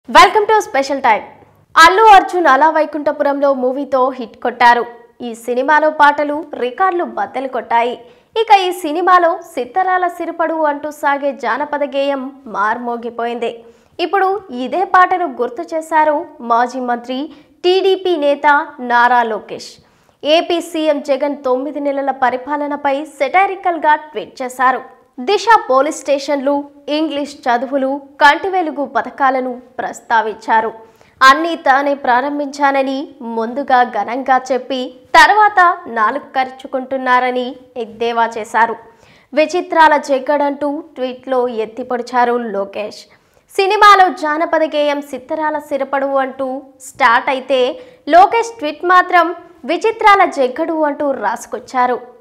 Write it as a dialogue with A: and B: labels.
A: Welcome to special time. Allu Arjun అలా వైకుంఠపురంలో మూవీతో హిట్ కొట్టారు. ఈ సినిమాలో పాటలు రికార్డులు బద్దలు కొట్టాయి. ఇక ఈ సినిమాలో సిత్తరాల సిరిపడు అంటూ సాగే జానపద గేయం మార్మోగిపోయింది. ఇప్పుడు ఇదే పాటను గుర్తు చేశారు మాజీ మంత్రి టీడీపీ నేత నారా లోకేష్. ఏపీ సీఎం జగన్ 9 నెలల పరిపాలనపై సెటైరికల్గా ట్వీట్ చేశారు. దిశ పోలీస్ స్టేషన్లు, ఇంగ్లీష్ చదువులు, కంటి వెలుగు పథకాలను ప్రస్తావించారు. అన్నీ తానే ప్రారంభించానని ముందుగా ఘనంగా చెప్పి తర్వాత నాలుగు ఖర్చుకుంటున్నారని ఎద్దేవా చేశారు. విచిత్రాల జగ్గడంటూ ట్వీట్లో ఎత్తిపొడిచారు లోకేష్. సినిమాలో జానపద గేయం సిత్తరాల సిరపడు అంటూ స్టార్ట్ అయితే లోకేష్ ట్వీట్ మాత్రం విచిత్రాల జగ్గడు అంటూ రాసుకొచ్చారు.